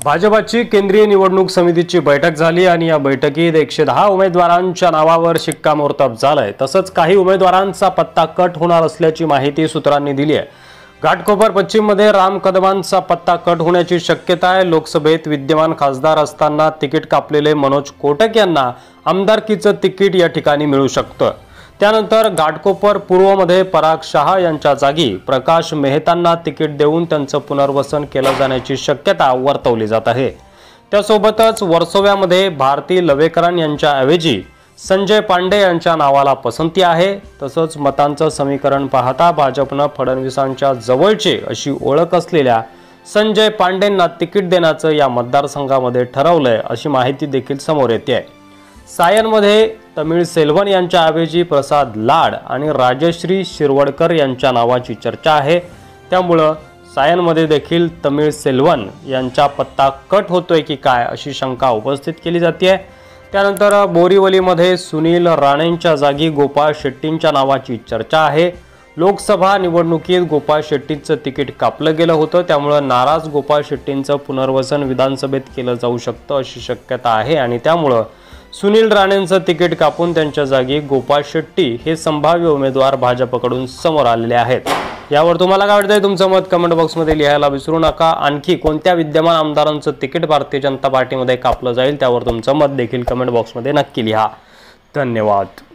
भाजपाची केंद्रीय निवडणूक समितीची बैठक झाली आणि या बैठकीत 110 उमेदवारांच्या नावावर शिक्कामोर्तब झालंय। तसंच काही उमेदवारांचा पत्ता कट होणार असल्याची माहिती सूत्रांनी दिली आहे। घाटकोपर पश्चिम मध्ये राम कदमांचा पत्ता कट होण्याची शक्यता आहे। लोकसभेत विद्यमान खासदार असताना तिकीट कापलेले मनोज कोटक यांना आमदारकीचं तिकीट या ठिकाणी मिळू शकतं। त्यानंतर घाटकोपर पूर्व मध्ये पराग शाह यांच्या जागी प्रकाश मेहतांना तिकीट देऊन त्यांचं पुनर्वसन केलं जाण्याची शक्यता वर्तवली जात आहे। त्यासोबतच वर्सोव्यामध्ये भारती लवेकरन यांच्या ऐवजी संजय पांडे यांच्या नावाला पसंती आहे। तसंच मतांचं समीकरण पाहता भाजपनं फडणवीसांच्या जवळचे अशी ओळख असलेल्या संजय पांडेंना तिकीट देण्याचं या मतदारसंघामध्ये ठरवलंय अशी माहिती देखील समोर येते आहे। सायनमध्ये तमिळ सेल्वन यांच्या ऐवजी प्रसाद लाड आणि राजश्री शिरवडकर यांच्या नावाची चर्चा आहे। त्यामुळे सायनमध्ये देखील तमिळ सेल्वन यांचा पत्ता कट होतोय की काय अशी शंका उपस्थित केली जाते आहे। त्यानंतर बोरीवलीमध्ये सुनील राणेंच्या जागी गोपाळ शेट्टींच्या नावाची चर्चा आहे। लोकसभा निवडणुकीत गोपाळ शेट्टींचं तिकीट कापलं गेलं होतं, त्यामुळे नाराज गोपाळ शेट्टींचं पुनर्वसन विधानसभेत केलं जाऊ शकतं अशी शक्यता आहे आणि त्यामुळे सुनील राणेंचं तिकीट कापून त्यांच्या जागी गोपाळ शेट्टी हे संभाव्य उमेदवार भाजपकडून समोर आलेले आहेत। यावर तुम्हाला काय वाटतंय? तुमचं मत कमेंट बॉक्समध्ये लिहायला विसरू नका। आणखी कोणत्या विद्यमान आमदारांचं तिकीट भारतीय जनता पार्टीमध्ये कापलं जाईल त्यावर तुमचं मत देखील कमेंट बॉक्समध्ये नक्की लिहा। धन्यवाद।